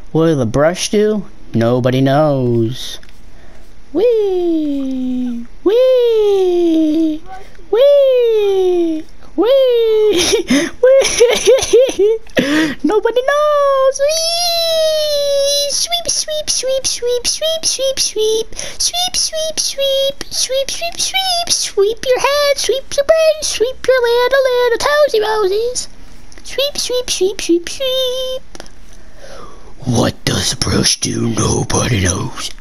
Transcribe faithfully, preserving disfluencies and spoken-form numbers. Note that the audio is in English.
What will the brush do? Nobody knows. Wee! Wee! Wee! Wee! Wee! Nobody knows! Wee! Sweep, sweep, sweep, sweep, sweep, sweep, sweep. Sweep, sweep, sweep. Sweep, sweep, sweep. Sweep your head, sweep your brain, sweep your little, little toesy roses. Sweep, sweep, sweep, sweep, sweep. What does the brush do? Nobody knows.